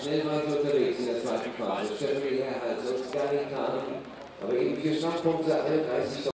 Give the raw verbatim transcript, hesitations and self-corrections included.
schnell weiter unterwegs in der zweiten Phase. Stephanie Herrhals und Gary Kahn, aber eben vier Schwachpunkte, alle dreißig